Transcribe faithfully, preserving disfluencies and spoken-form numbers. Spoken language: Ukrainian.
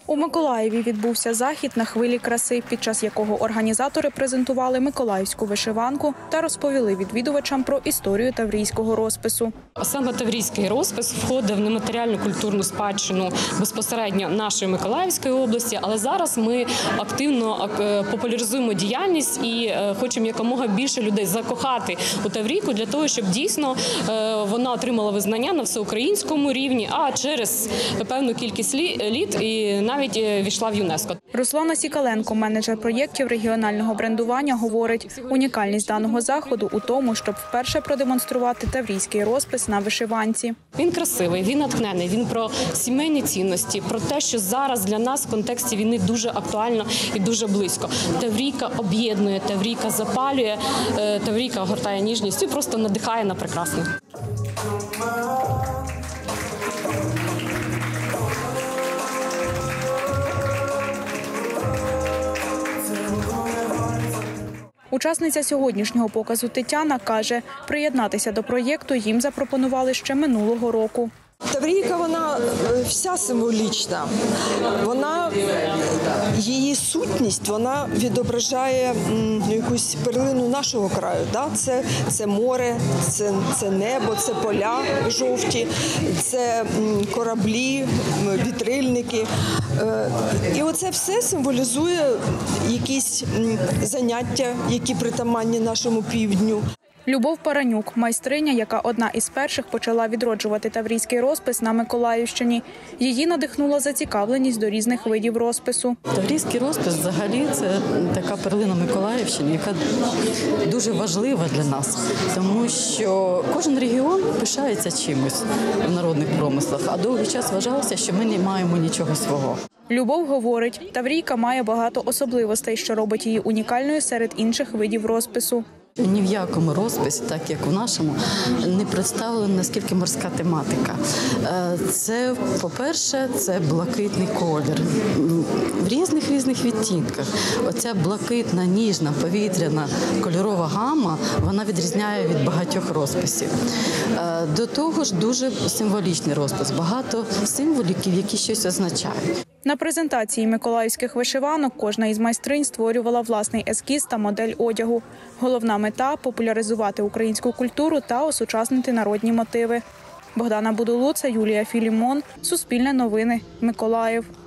У Миколаєві відбувся захід «На хвилі краси», під час якого організатори презентували миколаївську вишиванку та розповіли відвідувачам про історію таврійського розпису. Саме таврійський розпис входив в нематеріальну культурну спадщину безпосередньо нашої Миколаївської області, але зараз ми активно популяризуємо діяльність і хочемо якомога більше людей закохати у таврійку для того, щоб дійсно вона отримала визнання на всеукраїнському рівні, а через певну кількість літ і навіть війшла в ЮНЕСКО. Руслана Сікаленко, менеджер проєктів регіонального брендування, говорить, унікальність даного заходу у тому, щоб вперше продемонструвати таврійський розпис на вишиванці. Він красивий, він натхнений, він про сімейні цінності, про те, що зараз для нас в контексті війни дуже актуально і дуже близько. Таврійка об'єднує, таврійка запалює, таврійка огортає ніжність і просто надихає на прекрасне. Учасниця сьогоднішнього показу Тетяна каже, приєднатися до проєкту їм запропонували ще минулого року. Таврійка, вона вся символічна, вона, її сутність, вона відображає ну, якусь перлину нашого краю. Да? Це, це море, це, це небо, це поля жовті, це кораблі, вітрильники. І оце все символізує якісь заняття, які притаманні нашому півдню. Любов Паранюк – майстриня, яка одна із перших почала відроджувати таврійський розпис на Миколаївщині. Її надихнула зацікавленість до різних видів розпису. Таврійський розпис взагалі – це така перлина Миколаївщини, яка дуже важлива для нас, тому що кожен регіон пишається чимось в народних промислах, а довгий час вважалося, що ми не маємо нічого свого. Любов говорить, таврійка має багато особливостей, що робить її унікальною серед інших видів розпису. Ні в якому розписі, так як у нашому, не представлена наскільки морська тематика. Це, по-перше, це блакитний колір в різних-різних відтінках. Оця блакитна, ніжна, повітряна, кольорова гама, вона відрізняє від багатьох розписів. До того ж, дуже символічний розпис, багато символіків, які щось означають. На презентації миколаївських вишиванок кожна із майстринь створювала власний ескіз та модель одягу. Головна мета – популяризувати українську культуру та осучаснити народні мотиви. Богдана Будулуца, Юлія Філімон, Суспільне новини, Миколаїв.